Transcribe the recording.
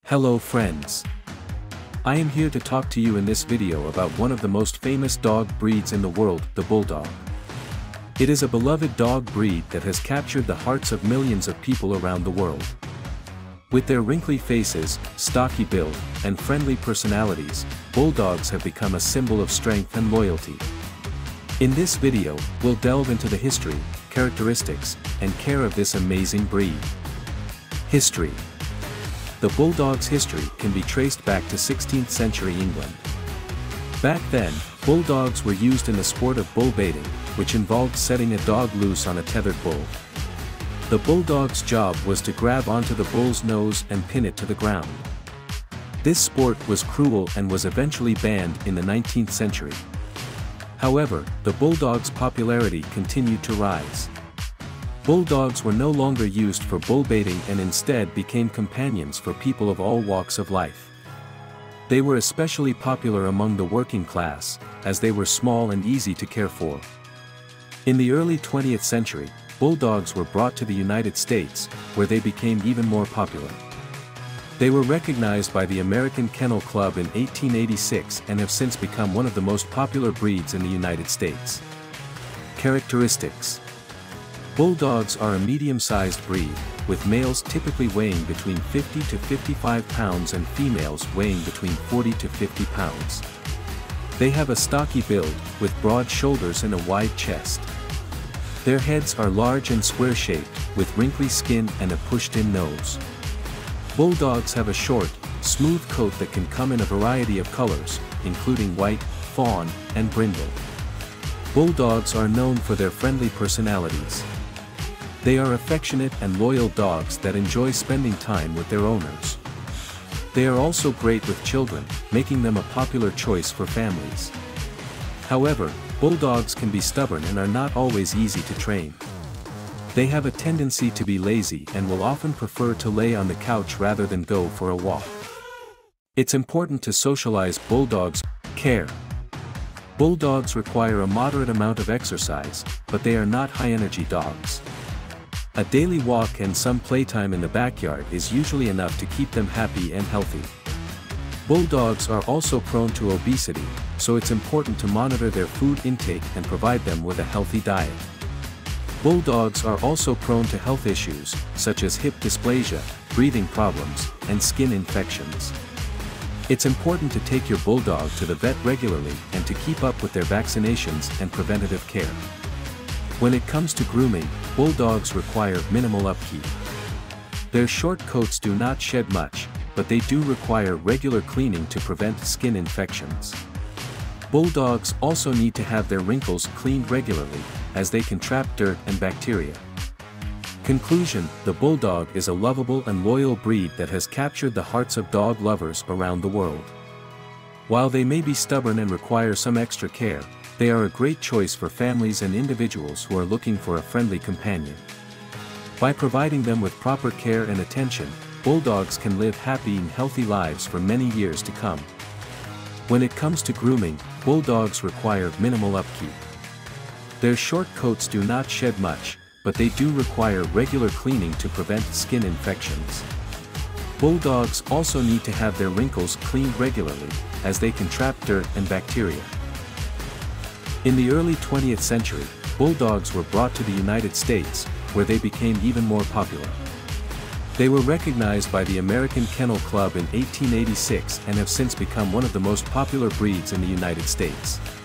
Hello friends. I am here to talk to you in this video about one of the most famous dog breeds in the world, the Bulldog. It is a beloved dog breed that has captured the hearts of millions of people around the world. With their wrinkly faces, stocky build, and friendly personalities, Bulldogs have become a symbol of strength and loyalty. In this video, we'll delve into the history, characteristics, and care of this amazing breed. History. The Bulldog's history can be traced back to 16th century England. Back then, Bulldogs were used in the sport of bull baiting, which involved setting a dog loose on a tethered bull. The Bulldog's job was to grab onto the bull's nose and pin it to the ground. This sport was cruel and was eventually banned in the 19th century. However, the Bulldog's popularity continued to rise. Bulldogs were no longer used for bull baiting and instead became companions for people of all walks of life. They were especially popular among the working class, as they were small and easy to care for. In the early 20th century, Bulldogs were brought to the United States, where they became even more popular. They were recognized by the American Kennel Club in 1886 and have since become one of the most popular breeds in the United States. Characteristics. Bulldogs are a medium-sized breed, with males typically weighing between 50 to 55 pounds and females weighing between 40 to 50 pounds. They have a stocky build, with broad shoulders and a wide chest. Their heads are large and square-shaped, with wrinkly skin and a pushed-in nose. Bulldogs have a short, smooth coat that can come in a variety of colors, including white, fawn, and brindle. Bulldogs are known for their friendly personalities. They are affectionate and loyal dogs that enjoy spending time with their owners. They are also great with children, making them a popular choice for families. However, Bulldogs can be stubborn and are not always easy to train. They have a tendency to be lazy and will often prefer to lay on the couch rather than go for a walk. It's important to socialize Bulldogs. Care. Bulldogs require a moderate amount of exercise, but they are not high-energy dogs. A daily walk and some playtime in the backyard is usually enough to keep them happy and healthy. Bulldogs are also prone to obesity, so it's important to monitor their food intake and provide them with a healthy diet. Bulldogs are also prone to health issues, such as hip dysplasia, breathing problems, and skin infections. It's important to take your Bulldog to the vet regularly and to keep up with their vaccinations and preventative care. When it comes to grooming, Bulldogs require minimal upkeep. Their short coats do not shed much, but they do require regular cleaning to prevent skin infections. Bulldogs also need to have their wrinkles cleaned regularly, as they can trap dirt and bacteria. Conclusion: the Bulldog is a lovable and loyal breed that has captured the hearts of dog lovers around the world. While they may be stubborn and require some extra care, they are a great choice for families and individuals who are looking for a friendly companion. By providing them with proper care and attention, Bulldogs can live happy and healthy lives for many years to come. When it comes to grooming, Bulldogs require minimal upkeep. Their short coats do not shed much, but they do require regular cleaning to prevent skin infections. Bulldogs also need to have their wrinkles cleaned regularly, as they can trap dirt and bacteria. In the early 20th century, Bulldogs were brought to the United States, where they became even more popular. They were recognized by the American Kennel Club in 1886 and have since become one of the most popular breeds in the United States.